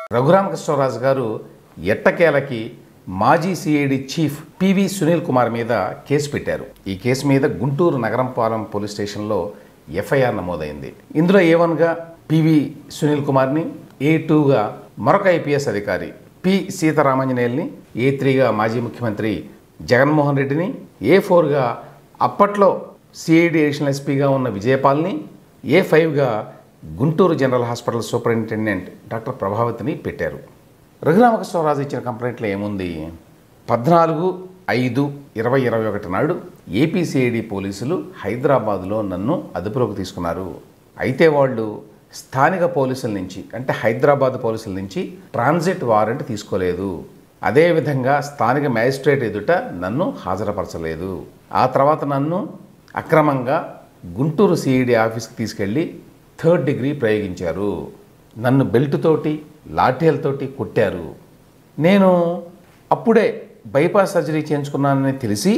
రఘురామకృష్ణరాజు గారు ఎట్టకేలకి మాజీ CID chief PV Sunil Kumar మీద కేసు పెట్టారు. ఈ కేసు మీద గుంటూరు నగరంపాలెం పోలీస్ స్టేషన్లో ఎఫ్ఐఆర్ నమోదైంది. ఇందులో A1గా పివి సునీల్ కుమార్ని, A2గా మరొక ఐపీఎస్ అధికారి పి సీతారామాంజనేయుల్ని, A3గా మాజీ ముఖ్యమంత్రి జగన్మోహన్ రెడ్డిని, A4గా అప్పట్లో సిఐడి అడిషనల్ ఎస్పీగా ఉన్న విజయపాల్ని, A5గా Guntur general hospital superintendent doctor ప్రభావతిని పెట్టారు. రఘురామకృష్ణరాజు ఇచ్చిన కంప్లైంట్లో ఏముంది? 14/5/2021 నాడు ఏపీసీఐడి పోలీసులు హైదరాబాదులో నన్ను అదుపులోకి తీసుకున్నారు. అయితే వాళ్ళు స్థానిక పోలీసుల నుంచి, అంటే హైదరాబాద్ పోలీసుల నుంచి ట్రాన్సిట్ వారెంట్ తీసుకోలేదు. అదేవిధంగా స్థానిక మ్యాజిస్ట్రేట్ ఎదుట నన్ను హాజరుపరచలేదు. ఆ తర్వాత నన్ను అక్రమంగా గుంటూరు సిఐడి ఆఫీస్కి తీసుకెళ్ళి 3rd డిగ్రీ ప్రయోగించారు. నన్ను బెల్టుతోటి లాఠీలతోటి కొట్టారు. నేను అప్పుడే బైపాస్ సర్జరీ చేయించుకున్నానని తెలిసి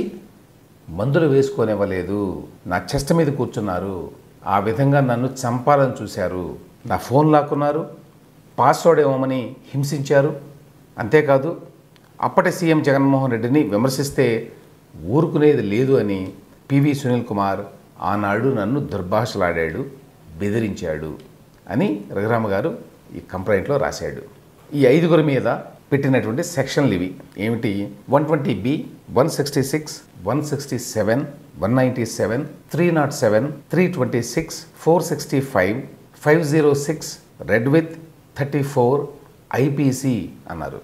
మందులు వేసుకోనివ్వలేదు. నా చెస్ట్ మీద కూర్చున్నారు. ఆ విధంగా నన్ను చంపాలని చూశారు. నా ఫోన్ లాక్కున్నారు, పాస్వర్డ్ ఇవ్వమని హింసించారు. అంతేకాదు అప్పటి సీఎం జగన్మోహన్ రెడ్డిని విమర్శిస్తే ఊరుకునేది లేదు అని పివి సునీల్ కుమార్ ఆనాడు నన్ను దుర్భాషలాడాడు, బెదిరించాడు అని రఘురామ గారు ఈ కంప్లైంట్లో రాశాడు. ఈ 5గురి మీద పెట్టినటువంటి సెక్షన్లు ఇవి ఏమిటి? 120B, 166, 167, 197, 307, 326, 465, 506, రెడ్ విత్ 34 IPC అన్నారు.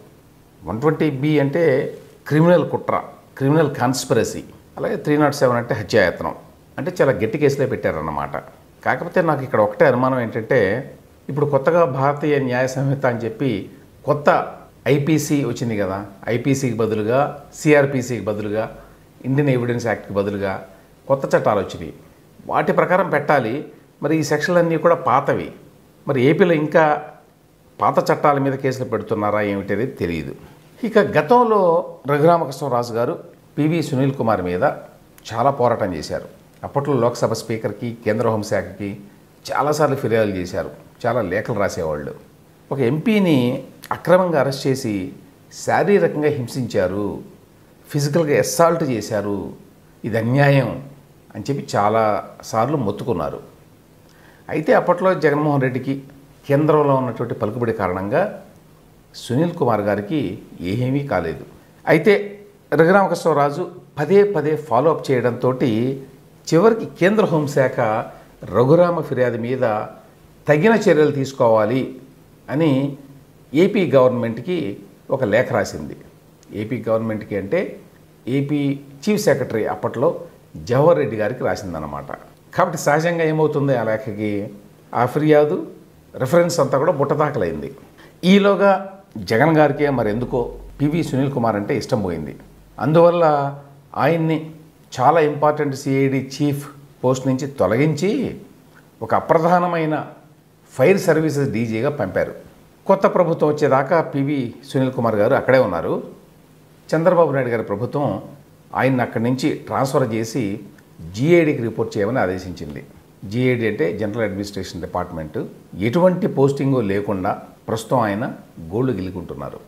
120B అంటే క్రిమినల్ కుట్ర, క్రిమినల్ కాన్స్పిరసీ. అలాగే 307 అంటే హత్యాయత్నం. అంటే చాలా గట్టి కేసులే పెట్టారన్నమాట. కాకపోతే నాకు ఇక్కడ ఒకటే అనుమానం ఏంటంటే, ఇప్పుడు కొత్తగా భారతీయ న్యాయ సంహిత అని చెప్పి కొత్త IPC వచ్చింది కదా. IPCకి బదులుగా CRPCకి బదులుగా ఇండియన్ ఎవిడెన్స్ యాక్ట్కి బదులుగా కొత్త చట్టాలు వచ్చినాయి. వాటి ప్రకారం పెట్టాలి. మరి ఈ సెక్షన్లన్నీ కూడా పాతవి. మరి ఏపీలో ఇంకా పాత చట్టాల మీద కేసులు పెడుతున్నారా ఏమిటనేది తెలియదు. ఇక గతంలో రఘురామకృష్ణరాజు గారు పివి సునీల్ కుమార్ మీద చాలా పోరాటం చేశారు. అప్పట్లో లోక్సభ స్పీకర్కి, కేంద్ర హోంశాఖకి చాలాసార్లు ఫిర్యాదులు చేశారు, చాలా లేఖలు రాసేవాళ్ళు. ఒక ఎంపీని అక్రమంగా అరెస్ట్ చేసి శారీరకంగా హింసించారు, ఫిజికల్గా అసాల్ట్ చేశారు, ఇది అన్యాయం అని చెప్పి చాలాసార్లు మొత్తుకున్నారు. అయితే అప్పట్లో జగన్మోహన్ రెడ్డికి కేంద్రంలో ఉన్నటువంటి పలుకుబడి కారణంగా సునీల్ కుమార్ గారికి ఏమీ కాలేదు. అయితే రఘురామకృష్ణరాజు పదే పదే ఫాలోఅప్ చేయడంతో చివరికి కేంద్ర హోంశాఖ రఘురామ ఫిర్యాదు మీద తగిన చర్యలు తీసుకోవాలి అని ఏపీ గవర్నమెంట్కి ఒక లేఖ రాసింది. ఏపీ గవర్నమెంట్కి అంటే ఏపీ చీఫ్ సెక్రటరీ అప్పట్లో జవహర్ రెడ్డి గారికి రాసిందన్నమాట. కాబట్టి సహజంగా ఏమవుతుంది, ఆ లేఖకి ఆ ఫిర్యాదు రిఫరెన్స్ అంతా కూడా బుట్టదాఖలైంది. ఈలోగా జగన్ గారికి మరి ఎందుకో పివి సునీల్ కుమార్ అంటే ఇష్టం పోయింది. అందువల్ల ఆయన్ని చాలా ఇంపార్టెంట్ సిఐడి చీఫ్ పోస్ట్ నుంచి తొలగించి ఒక అప్రధానమైన ఫైర్ సర్వీసెస్ డీజీగా పంపారు. కొత్త ప్రభుత్వం వచ్చేదాకా పివి సునీల్ కుమార్ గారు అక్కడే ఉన్నారు. చంద్రబాబు నాయుడు గారి ప్రభుత్వం ఆయన్ని అక్కడి నుంచి ట్రాన్స్ఫర్ చేసి GADకి రిపోర్ట్ చేయమని ఆదేశించింది. GAD అంటే జనరల్ అడ్మినిస్ట్రేషన్ డిపార్ట్మెంటు. ఎటువంటి పోస్టింగు లేకుండా ప్రస్తుతం ఆయన గోల్డ్ గిలుకుంటున్నారు.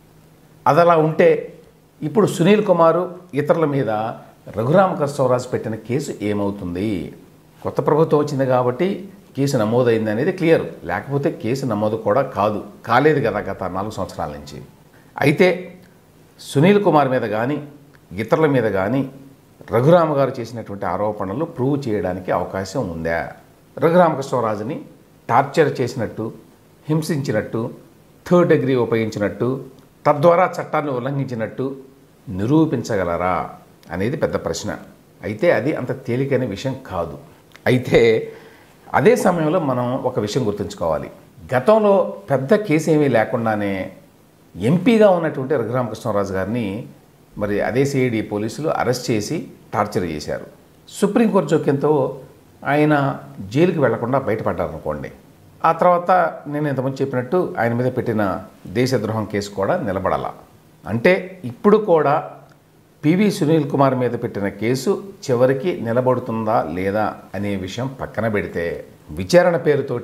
అదలా ఉంటే ఇప్పుడు సునీల్ కుమారు ఇతరుల మీద రఘురామకృష్ణరాజు పెట్టిన కేసు ఏమవుతుంది? కొత్త ప్రభుత్వం వచ్చింది కాబట్టి కేసు నమోదైంది అనేది క్లియర్. లేకపోతే కేసు నమోదు కూడా కాలేదు కదా గత 4 సంవత్సరాల నుంచి. అయితే సునీల్ కుమార్ మీద కానీ ఇతరుల మీద కానీ రఘురామ గారు చేసినటువంటి ఆరోపణలు ప్రూవ్ చేయడానికి అవకాశం ఉందా? రఘురామకృష్ణరాజుని టార్చర్ చేసినట్టు, హింసించినట్టు, 3rd డిగ్రీ ఉపయోగించినట్టు, తద్వారా చట్టాన్ని ఉల్లంఘించినట్టు నిరూపించగలరా అనేది పెద్ద ప్రశ్న. అయితే అది అంత తేలికైన విషయం కాదు. అయితే అదే సమయంలో మనం ఒక విషయం గుర్తుంచుకోవాలి. గతంలో పెద్ద కేసు ఏమీ లేకుండానే ఎంపీగా ఉన్నటువంటి రఘురామకృష్ణరాజు గారిని మరి అదే సిఐడి పోలీసులు అరెస్ట్ చేసి టార్చర్ చేశారు. సుప్రీంకోర్టు జోక్యంతో ఆయన జైలుకి వెళ్లకుండా బయటపడ్డారనుకోండి. ఆ తర్వాత నేను ఇంతకుముందు చెప్పినట్టు ఆయన మీద పెట్టిన దేశద్రోహం కేసు కూడా నిలబడాల. అంటే ఇప్పుడు కూడా పివి సునీల్ కుమార్ మీద పెట్టిన కేసు చివరికి నిలబడుతుందా లేదా అనే విషయం పక్కన పెడితే, విచారణ పేరుతోటి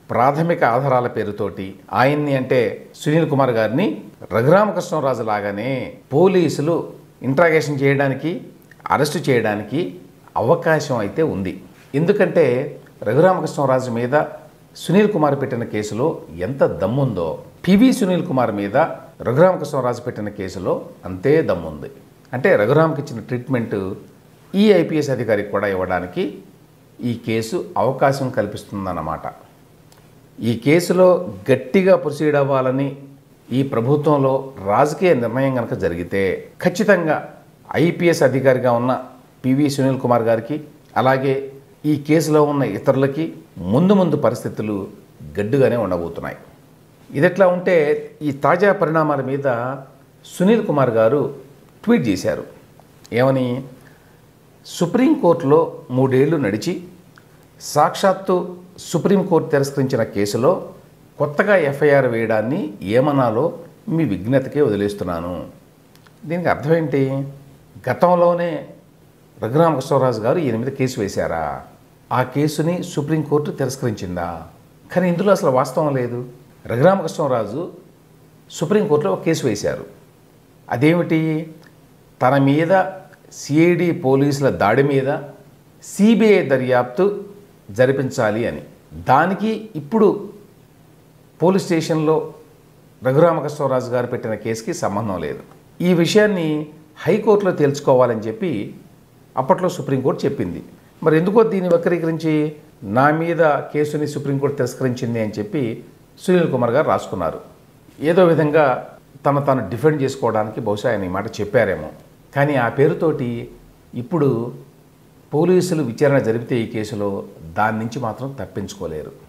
ప్రాథమిక ఆధారాల పేరుతోటి ఆయన్ని అంటే సునీల్ కుమార్ గారిని రఘురామకృష్ణరాజు లాగానే పోలీసులు ఇంట్రాగేషన్ చేయడానికి అరెస్టు చేయడానికి అవకాశం అయితే ఉంది. ఎందుకంటే రఘురామకృష్ణరాజు మీద సునీల్ కుమార్ పెట్టిన కేసులో ఎంత దమ్ముందో పివి సునీల్ కుమార్ మీద రఘురామకృష్ణరాజు పెట్టిన కేసులో అంతే దమ్ముంది. అంటే రఘురామ్కి ఇచ్చిన ట్రీట్మెంట్ ఈ ఐపీఎస్ అధికారికి కూడా ఇవ్వడానికి ఈ కేసు అవకాశం కల్పిస్తుందన్నమాట. ఈ కేసులో గట్టిగా ప్రొసీడ్ అవ్వాలని ఈ ప్రభుత్వంలో రాజకీయ నిర్ణయం కనుక జరిగితే ఖచ్చితంగా ఐపీఎస్ అధికారిగా ఉన్న పివి సునీల్ కుమార్ గారికి అలాగే ఈ కేసులో ఉన్న ఇతరులకి ముందు పరిస్థితులు గడ్డుగానే ఉండబోతున్నాయి. ఇదెట్లా ఉంటే ఈ తాజా పరిణామాల మీద సునీల్ కుమార్ గారు ట్వీట్ చేశారు. ఏమని? సుప్రీంకోర్టులో 3 ఏళ్లు నడిచి సాక్షాత్తు సుప్రీంకోర్టు తిరస్కరించిన కేసులో కొత్తగా ఎఫ్ఐఆర్ వేయడాన్ని ఏమనాలో మీ విజ్ఞతకే వదిలేస్తున్నాను. దీనికి అర్థం ఏంటి? గతంలోనే రఘురామకృష్ణరాజు గారు ఈయన మీద కేసు వేశారా? ఆ కేసుని సుప్రీంకోర్టు తిరస్కరించిందా? కానీ ఇందులో అసలు వాస్తవం లేదు. రఘురామకృష్ణరాజు సుప్రీంకోర్టులో ఒక కేసు వేశారు. అదేమిటి? తన మీద సిఐడి పోలీసుల దాడి మీద సిబిఐ దర్యాప్తు జరిపించాలి అని. దానికి ఇప్పుడు పోలీస్ స్టేషన్లో రఘురామకృష్ణరాజు గారు పెట్టిన కేసుకి సంబంధం లేదు. ఈ విషయాన్ని హైకోర్టులో తేల్చుకోవాలని చెప్పి అప్పట్లో సుప్రీంకోర్టు చెప్పింది. మరి ఎందుకో దీన్ని వక్రీకరించి నా మీద కేసుని సుప్రీంకోర్టు తిరస్కరించింది అని చెప్పి సునీల్ కుమార్ గారు రాసుకున్నారు. ఏదో విధంగా తాను డిఫెండ్ చేసుకోవడానికి బహుశా ఆయన ఈ మాట చెప్పారేమో. కానీ ఆ పేరుతోటి ఇప్పుడు పోలీసులు విచారణ జరిపితే ఈ కేసులో దాని నుంచి మాత్రం తప్పించుకోలేరు.